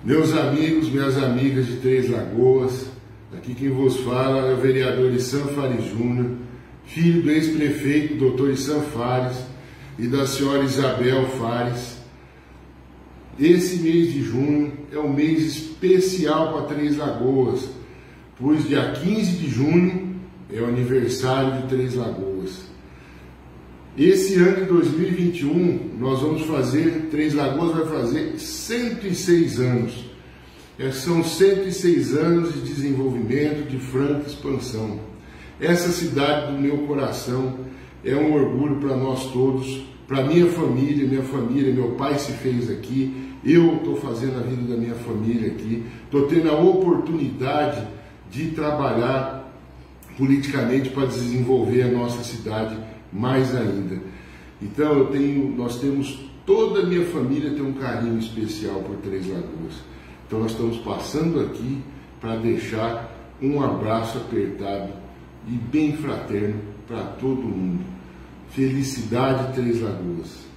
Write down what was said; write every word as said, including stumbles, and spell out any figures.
Meus amigos, minhas amigas de Três Lagoas, aqui quem vos fala é o vereador Issan Fares Júnior, filho do ex-prefeito doutor Issan Fares e da senhora Isabel Fares. Esse mês de junho é um mês especial para Três Lagoas, pois dia quinze de junho é o aniversário de Três Lagoas. Esse ano de dois mil e vinte e um, nós vamos fazer, Três Lagoas vai fazer cento e seis anos. É, são cento e seis anos de desenvolvimento, de franca expansão. Essa cidade do meu coração é um orgulho para nós todos, para minha família, minha família, meu pai se fez aqui, eu estou fazendo a vida da minha família aqui, estou tendo a oportunidade de trabalhar politicamente para desenvolver a nossa cidade mais ainda. Então eu tenho, nós temos, toda a minha família tem um carinho especial por Três Lagoas. Então nós estamos passando aqui para deixar um abraço apertado e bem fraterno para todo mundo. Felicidade, Três Lagoas.